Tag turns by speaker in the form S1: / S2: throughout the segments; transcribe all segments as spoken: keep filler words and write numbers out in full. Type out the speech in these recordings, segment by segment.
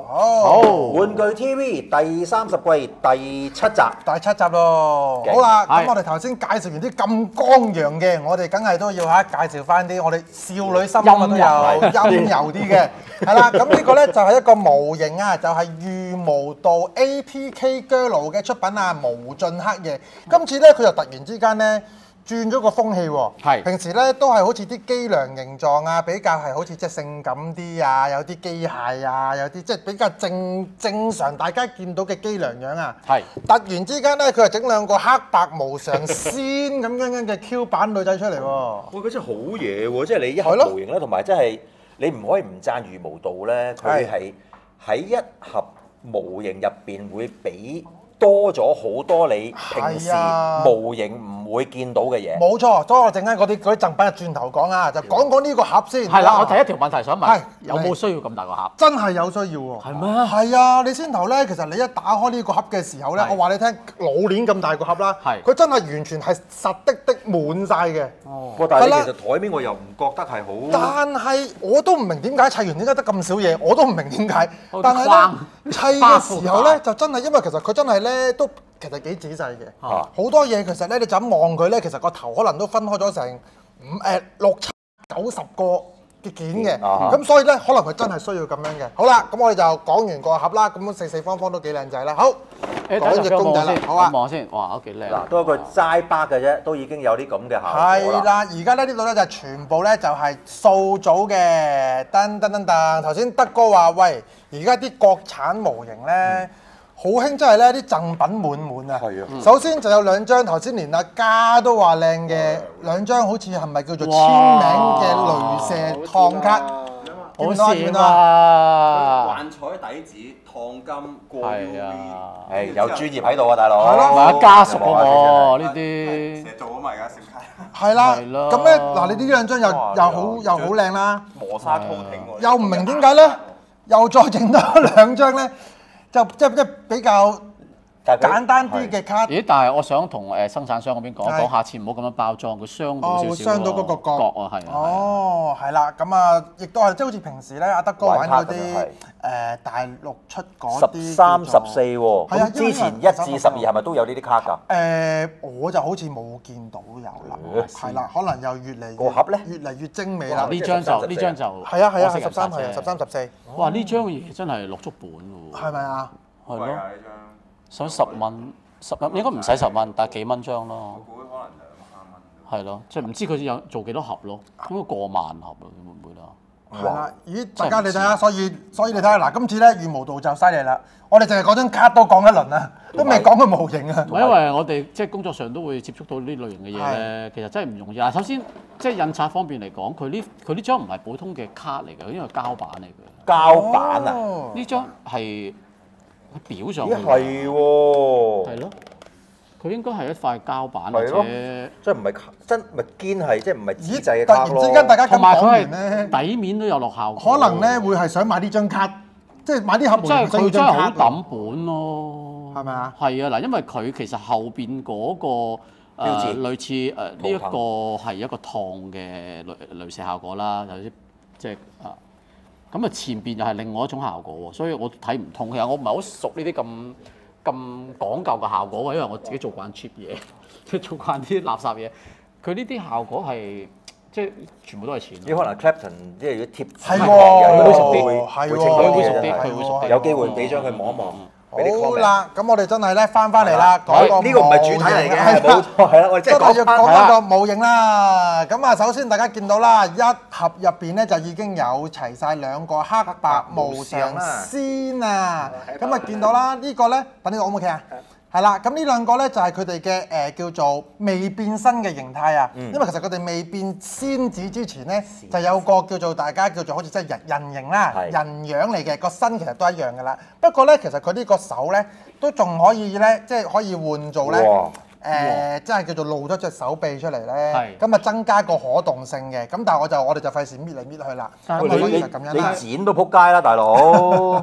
S1: 好，
S2: 玩具 T V 第三十季第七集，
S1: 第七集咯。好啦，咁我哋頭先介紹完啲咁光陽嘅，我哋梗係都要嚇介紹翻啲我哋少女心啊都有陰柔啲嘅。係啦，咁呢個咧就係一個模型啊，就係御無道 A P K Girl 嘅出品啊，無盡黑夜。今次咧佢就突然之間咧轉咗個風氣喎。係。平時咧都係好似啲機娘形狀啊，比較係好似即係性感啲啊，有啲機械啊，有啲即係比較正正常大家見到嘅機娘樣啊。係。突然之間咧，佢就整兩個黑白無常仙咁樣樣嘅 Q 版女仔出嚟喎。
S2: 喂，佢真係好嘢喎！即係你一盒模型咧，同埋真係你唔可以唔讚御無道咧，佢係喺一盒模型入邊會俾多咗好多你平時模型唔會見到嘅嘢。冇錯，所以我陣間嗰啲嗰啲贈品啊，轉頭講啊，就講講呢個盒先。
S3: 係啦，我第一條問題想問，有冇需要咁大個盒？
S1: 真係有需要喎。係咩？係啊，你先頭咧，其實你一打開呢個盒嘅時候咧，我話你聽，老鏈咁大個盒啦，佢真係完全係實的的滿晒嘅。哦。
S2: 但係其實台面我又唔覺得係好。
S1: 但係我都唔明點解砌完點解得咁少嘢，我都唔明點解。但係咧砌嘅時候咧，就真係因為其實佢真係咧都其實幾仔細嘅。好多嘢其實咧，你就咁望佢咧，其實個頭可能都分開咗成五誒六七九十個嘅件嘅。咁所以咧，可能佢真係需要咁樣嘅。好啦，咁我哋就講完個盒啦。咁四四方方都幾靚仔啦。好，講隻公仔啦。好啊。
S3: 望先，哇，都幾靚。
S2: 嗱，都係個齋巴嘅啫，都已經有啲咁嘅效果啦。
S1: 係啦，而家咧呢度咧就全部咧就係素組嘅。噔噔噔噔，頭先德哥話喂，而家啲國產模型咧。好興真係咧，啲贈品滿滿啊！係啊，首先就有兩張頭先連阿嘉都話靚嘅兩張，好似係咪叫做簽名嘅雷射燙卡？
S3: 好閃啊！
S4: 幻彩底子燙金過 U V，
S2: 係有專業喺度啊，大佬。
S1: 係咯，
S3: 唔係啊，家屬喎呢啲。
S4: 成日做啊嘛，而家閃卡。
S1: 係啦，咁咧嗱，你呢兩張又又好又好靚啦，
S4: 磨砂通挺喎。
S1: 又唔明點解咧？又再整多兩張咧？就即係即係比較簡單啲嘅卡。
S3: 咦？但係我想同誒生產商嗰邊講講，下次唔好咁樣包裝，佢傷到少少。
S1: 哦，傷到嗰個角。
S3: 角啊，係。
S1: 哦，係啦，咁啊，亦都係即係好似平時咧，阿德哥玩嗰啲誒大陸出嗰啲。
S2: 十三、十四喎。係啊，之前一至十二係咪都有呢啲卡㗎？
S1: 誒，我就好似冇見到有啦。係啦，可能又越嚟
S2: 個盒咧，
S1: 越嚟越精美啦。
S3: 呢張就呢張就
S1: 係啊係啊，十三係啊，十三十四。
S3: 哇！呢張嘢真係落足本㗎喎。
S1: 係咪啊？
S3: 係咯，想十蚊，十蚊應該唔使十蚊，但係幾蚊張咯。
S4: 我估可能兩三蚊。
S3: 係咯，即係唔知佢有做幾多盒咯，應該過萬盒咯，會唔會啦？
S1: 係啦，咦，大家你睇下，所以所以你睇下嗱，今次咧御無道就犀利啦，我哋淨係嗰張卡都講一輪啦，都未講佢模型啊。
S3: 唔係因為我哋即係工作上都會接觸到呢類型嘅嘢咧，其實真係唔容易。嗱，首先即係印刷方面嚟講，佢呢佢呢張唔係普通嘅卡嚟嘅，因為膠板嚟嘅。
S2: 膠板啊？
S3: 呢張係。表上
S2: 去係喎，
S3: 係咯，佢應該係一塊膠板
S2: 或者，即係唔係真咪堅係，即係唔係紙製嘅卡咯。
S1: 突然之間大家咁講完咧，
S3: 底面都有落效果。
S1: 可能咧會係想買呢張卡，即係買啲盒模型需要張卡。
S3: 佢真係好抌本咯，
S1: 係咪啊？
S3: 係啊，嗱，因為佢其實後邊嗰個誒類似誒呢一個係一個燙嘅雷雷射效果啦，有啲即係啊。咁啊，前邊又係另外一種效果喎，所以我睇唔通。其實我唔係好熟呢啲咁咁講究嘅效果喎，因為我自己做慣 cheap 嘢，即係做慣啲垃圾嘢。佢呢啲效果係即係全部都係錢。
S2: 啲可能 Clapton 即係要貼紙，
S1: 係喎，
S2: 會熟啲，
S1: 係
S2: 會清楚啲，
S3: 佢會熟啲，
S2: 有機會俾張佢望一望。
S1: 好啦，咁我哋真係咧翻翻嚟啦，講個
S2: 呢個唔係主題嚟嘅，冇錯，係啦，我哋即係講
S1: 翻講一個模型啦。咁啊，首先大家見到啦，一盒入邊咧就已經有齊晒兩個黑白無常仙啊。咁啊，見到啦，呢個咧，等呢個 O 唔 OK 啊？係啦，咁呢兩個咧就係佢哋嘅誒叫做未變身嘅形態啊。因為其實佢哋未變仙子之前咧，就有個叫做大家叫做好似即係人人形啦，人樣嚟嘅，個身其實都一樣噶啦。不過咧，其實佢呢個手咧都仲可以咧，即係可以換做咧誒，即係叫做露咗隻手臂出嚟咧。咁啊，增加個可動性嘅。咁但係我就我哋就費事搣嚟搣去啦。咁
S2: 你你你剪都撲街啦，大佬！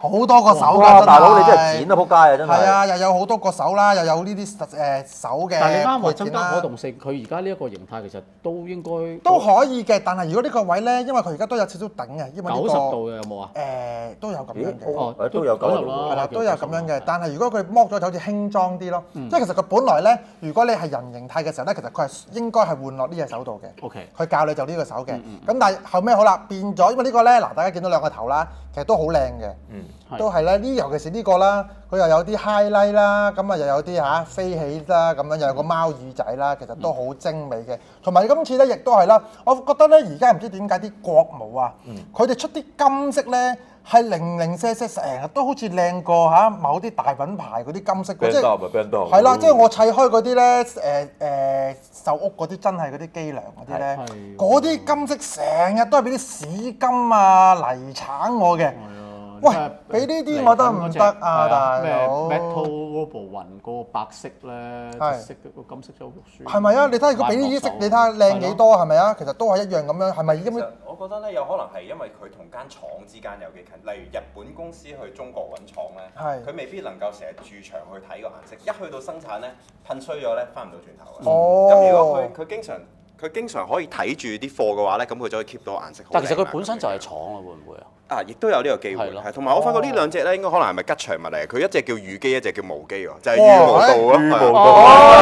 S1: 好多個手㗎，
S2: 哇！
S1: 真係
S2: 大佬你真係剪啊撲街啊真係。
S1: 係啊，又有好多個手啦，又有呢啲誒手嘅
S3: 但係你啱話
S1: 配
S3: 增加
S1: 件啦
S3: 可動性，佢而家呢一個形態其實都應該
S1: 都可以嘅，但係如果呢個位咧，因為佢而家都有少少頂嘅，因為呢個
S3: 九十度嘅有冇啊？
S1: 誒都有咁樣嘅。
S3: 哦，
S2: 誒都有九十度
S1: 係啦，都有咁樣嘅，但係如果佢剝咗就好似輕裝啲咯，即係其實佢本來咧，如果你係人形態嘅時候咧，其實佢係應該係換落呢隻手度嘅。
S3: OK，
S1: 佢教你就呢個手嘅，咁但係後尾好啦，變咗，因為呢個咧嗱，大家見到兩個頭啦，其實都好靚嘅，
S2: 嗯，
S1: 都係咧呢，尤其是呢個啦，佢又有啲 highlight 啦，咁啊又有啲嚇飛起啦，咁樣又有個貓耳仔啦，其實都好精美嘅。同埋今次咧亦都係啦，我覺得咧而家唔知點解啲國模啊，佢哋出啲金色咧。係零零舍舍，成日都好似靚過嚇某啲大品牌嗰啲金色，即係係啦，即係我砌開嗰啲咧誒誒售屋嗰啲真係嗰啲機梁嗰啲咧，嗰啲金色成日都係俾啲屎金啊泥橙我嘅。喂，俾呢啲我得唔得啊，大佬
S3: ？Metal Robo 雲嗰個白色咧，色個金色就好肉酸。
S1: 係咪啊？你睇下如果俾呢啲色，你睇下靚幾多係咪啊？其實都係一樣咁樣，係咪？因為
S4: 我覺得咧，有可能係因為佢同間廠之間有幾近，例如日本公司去中國揾廠咧，佢未必能夠成日駐場去睇個顏色，一去到生產咧噴衰咗咧，翻唔到轉頭嘅。
S1: 哦，
S4: 咁如果佢佢經常佢經常可以睇住啲貨嘅話咧，咁佢就可以 keep 到顏色好靚。
S3: 但其實佢本身就係廠啊，會唔會啊？
S4: 啊，亦都有呢個機會，係同埋我發覺呢兩隻咧應該可能係咪吉祥物嚟？佢一隻叫羽機，一隻叫毛機喎，就係羽毛道咯。羽毛道。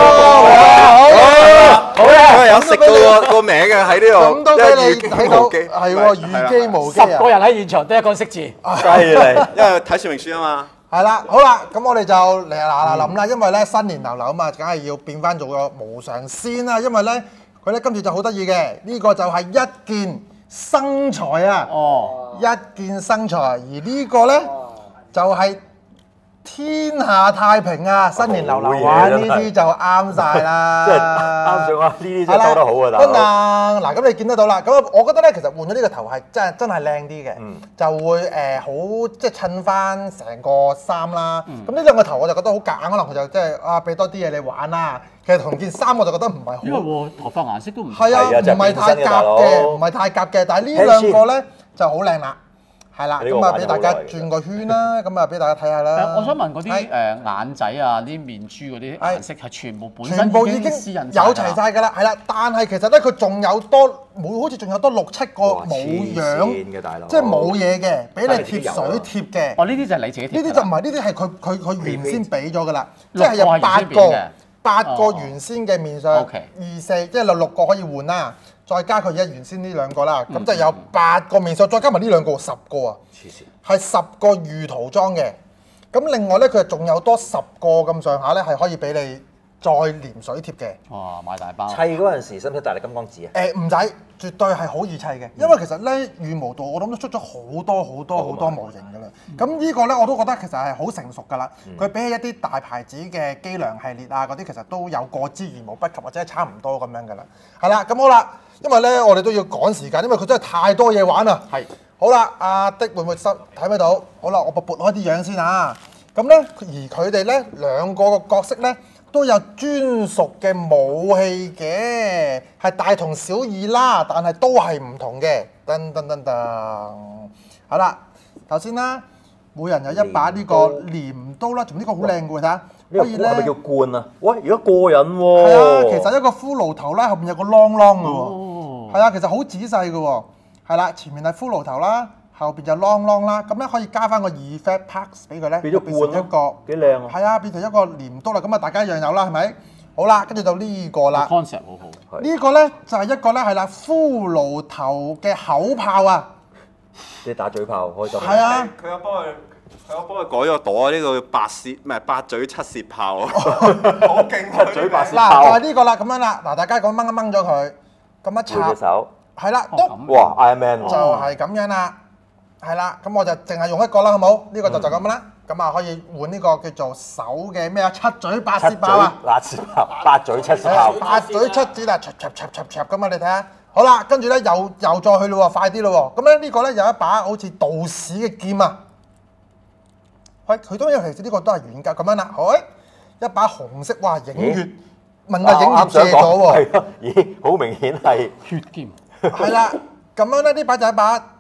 S4: 好嘅，有食到個個名嘅喺呢度。
S1: 咁都俾你睇到，係喎，羽機毛機啊！
S3: 十個人喺現場得一個人識字，犀
S2: 利，
S4: 因為睇說明書啊嘛。
S1: 係啦，好啦，咁我哋就嚟嗱嗱諗啦，因為咧新年流流啊嘛，梗係要變翻做個無常先啦，因為咧佢咧今次就好得意嘅，呢個就係一件生財啊！
S3: 哦，
S1: 一件生財，而呢個咧就係天下太平啊！新年流流玩呢啲就啱晒啦，
S2: 即係啱上啊！呢啲真係收得好啊，大佬。
S1: 嗱嗱，咁你見得到啦。咁我覺得咧，其實換咗呢個頭係真係真係靚啲嘅，就會誒好即係襯翻成個衫啦。咁呢兩個頭我就覺得好夾硬，可能佢就即係啊俾多啲嘢你玩啦。其實同件衫我就覺得唔係好，
S3: 因為喎頭髮顏色都唔
S1: 係啊，唔係太夾嘅，唔係太夾嘅。但係呢兩個咧就好靚啦。係啦，咁啊俾大家轉個圈啦，咁啊俾大家睇下啦。
S3: 我想問嗰啲誒眼仔啊、啲面珠嗰啲顏色係全部本身
S1: 全部已經有齊晒㗎啦，係啦。但係其實咧，佢仲有多每好似仲有多六七個冇樣，即係冇嘢嘅，俾你貼水貼嘅。
S3: 哦，呢啲就係你自己貼。
S1: 呢啲就唔係，呢啲係佢佢佢原先俾咗㗎啦，即係有八個八個原先嘅面相，二四即係有六個可以換啦。再加佢而家原先呢兩個啦，咁就有八個面相，再加埋呢兩個十個啊，係十個御塗裝嘅。咁另外咧，佢仲有多十個咁上下咧，係可以俾你再黏水貼嘅。
S3: 哇！買大包。
S2: 砌嗰陣時使唔使大力金剛紙啊？
S1: 誒唔使，絕對係好易砌嘅，因為其實咧羽毛道我諗都出咗好多好多好多模型㗎啦。咁呢個咧我都覺得其實係好成熟㗎啦。佢比起一啲大牌子嘅機梁系列啊嗰啲，其實都有過之而無不及，或者係差唔多咁樣㗎啦。係啦，咁好啦。因為咧，我哋都要趕時間，因為佢真係太多嘢玩啦。係，好啦，阿的會唔會收睇唔睇到？好啦，我撥開啲樣先啊。咁咧，而佢哋咧兩個個角色咧都有專屬嘅武器嘅，係大同小異啦，但係都係唔同嘅。噔噔噔噔，好啦，頭先啦，每人有一把呢個鐮刀啦，同呢個好靚嘅喎，睇下。可以咧，
S2: 係咪叫冠啊？喂，而家過癮喎！
S1: 係啊，其實一個骷髏頭啦，後邊有個啷啷嘅喎。係啊，其實好仔細嘅喎。係啦，前面係骷髏頭啦，後邊就啷啷啦。咁咧可以加翻個 effect parts 俾佢咧，
S2: 變咗
S1: 變成一個
S2: 幾靚啊！
S1: 係啊，變成一個鐮刀啦。咁啊，大家一樣有啦，係咪？好啦，跟住就呢個啦。
S3: concept 好好。
S1: 呢個咧就係一個咧係啦，骷髏頭嘅口炮啊！
S2: 你打嘴炮開心。
S1: 係啊，
S4: 佢有幫佢。佢我幫佢改咗朵，呢個八舌唔係八嘴七舌炮啊！好勁啊！
S2: 嘴八舌
S1: 炮。嗱，就係呢個啦，咁樣啦。嗱，大家咁掹一掹咗佢，咁一插。
S2: 隻手。
S1: 係啦，
S2: 都。哇 ！Iron Man
S1: 就係咁樣啦，係啦。咁我就淨係用一個啦，好冇？呢個就就咁啦。咁啊，可以換呢個叫做手嘅咩啊？七嘴八舌炮啊！
S2: 八舌炮，八嘴七舌炮。
S1: 八嘴七舌啊！插插插插插咁啊！你睇下。好啦，跟住咧又又再去咯喎，快啲咯喎。咁咧呢個咧有一把好似道士嘅劍啊！喂，佢都有其實呢個都係軟格咁樣啦，好，一把紅色，哇，影月，問下影月借咗喎，
S2: 咦，好明顯係
S3: 血劍，
S1: 係啦，咁樣咧呢把就係一把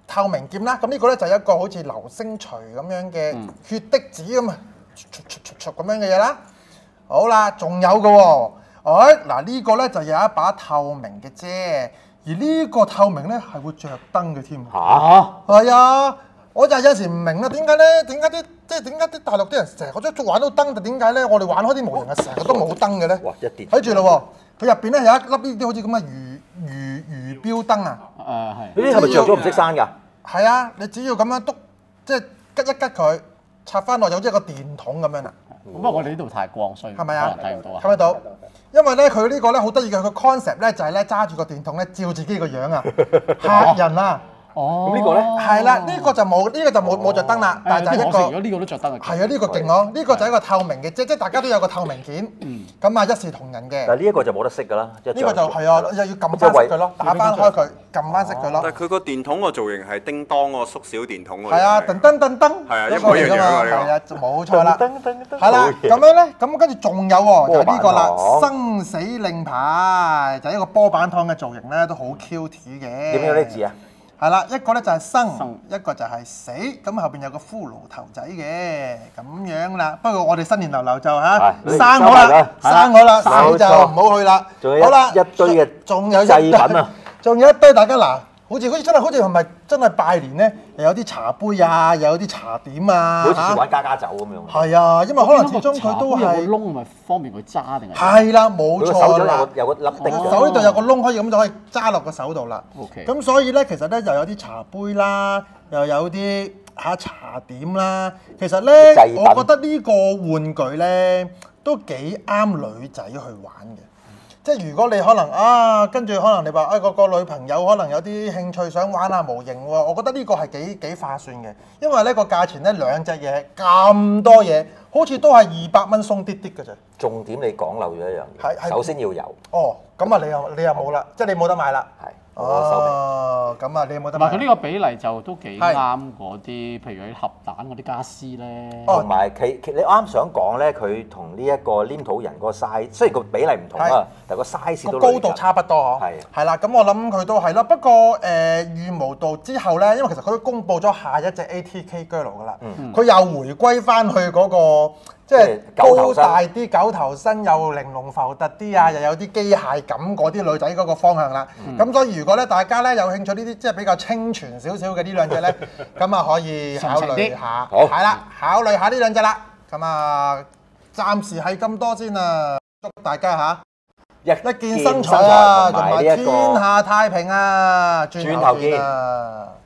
S1: 透明劍啦。咁呢個咧就係一個好似流星錘咁樣嘅血滴子咁啊，咁樣嘅嘢啦。好啦，仲有嘅喎，哎嗱呢個咧就有一把透明嘅遮，而呢個透明咧係會着燈嘅添。
S3: 嚇！
S1: 係啊，我就有時唔明啦，點解咧？點解啲即係點解啲大陸啲人成日都玩到燈，但點解咧？我哋玩開啲模型係成日都冇燈嘅咧？
S2: 哇！一跌
S1: 睇住咯喎，佢入邊咧有一粒呢啲好似咁嘅魚魚魚標燈啊！
S3: 誒係。
S2: 呢啲係咪着咗唔識閂㗎？
S1: 係啊，你只要咁樣篤，即係吉一吉佢，插翻落有即係個電筒咁樣啦。
S3: 不過我哋呢度太光，所以
S1: 係咪啊？
S3: 睇唔到啊。
S1: 睇唔到？因為咧佢呢個咧好得意嘅，佢 concept 咧就係咧揸住個電筒咧照自己個樣啊，嚇人啊！
S3: 哦，
S2: 咁呢個咧
S1: 係啦，呢個就冇，呢個就冇冇著燈啦，但係就係一個。
S3: 如果呢個都着燈啊。
S1: 係啊，呢個勁咯，呢個就係一個透明嘅，即即係大家都有個透明件，咁啊一視同仁嘅。
S2: 但係呢一個就冇得熄㗎啦，
S1: 呢個就係啊，又要撳翻熄佢咯，打翻開佢，撳翻熄佢咯。
S4: 但係佢個電筒個造型係叮當個縮小電筒喎。
S1: 係啊，噔噔噔噔，
S4: 係啊，一模一樣㗎
S1: 係啊，冇錯啦。
S2: 噔噔噔
S1: 係啦，咁樣咧，咁跟住仲有喎，就係呢個啦，生死令牌，就係一個波板糖嘅造型咧，都好 cute 嘅。
S2: 點樣呢字啊？
S1: 係啦，一個咧就係生，一個就係死，咁後邊有個骷髏頭仔嘅，咁樣啦。不過我哋新年流流就嚇生我啦，生我啦，死就唔好去啦。好啦，
S2: 一堆嘅
S1: 仲有
S2: 祭品啊，
S1: 仲有一堆大家嗱，好似好似真係好似係咪真係拜年咧？又有啲茶杯啊，又有啲茶點啊，
S2: 好似玩家家酒咁樣。
S1: 係啊，因為可能始終佢都係
S3: 有個窿，咪方便佢揸定係？
S1: 係啦，冇錯啦。
S2: 有個粒滴嘅。
S1: 手呢度有個窿，可以咁就可以揸落個手度啦。
S3: OK。
S1: 咁所以咧，其實咧又有啲茶杯啦，又有啲嚇茶點啦。其實咧，我覺得呢個玩具咧都幾啱女仔去玩嘅。即係如果你可能啊，跟住可能你話啊個個女朋友可能有啲興趣想玩下模型喎，我覺得呢個係幾幾划算嘅，因為呢個價錢咧兩隻嘢咁多嘢，好似都係二百蚊鬆啲啲嘅啫。
S2: 重點你講漏咗一樣嘢，首先要有。
S1: 哦，咁啊你又你又冇啦，即係你冇得買啦。
S2: 係。
S1: 哦，咁啊你有冇得買？
S3: 唔係佢呢個比例就都幾啱嗰啲，譬如啲盒蛋嗰啲家私咧。
S2: 同埋其其你啱想講咧，佢同呢一個黏土人嗰個 size，雖然個比例唔同啊，但係個 size 都
S1: 高度差不多嗬。
S2: 係。係啦，
S1: 咁我諗佢都係啦。不過誒羽毛道之後咧，因為其實佢都公佈咗下一隻 A T K Girl 㗎啦，佢又回歸翻去嗰個。即係高大啲九頭身，又玲瓏浮凸啲啊，又有啲機械感嗰啲女仔嗰個方向啦。咁、嗯、所以如果咧大家咧有興趣呢啲即係比較清純少少嘅呢兩隻咧，咁啊可以考慮下。好，係啦，考慮下呢兩隻啦。咁啊，暫時係咁多先啊。祝大家嚇一一見生財啊，同埋天下太平啊。轉頭見啊！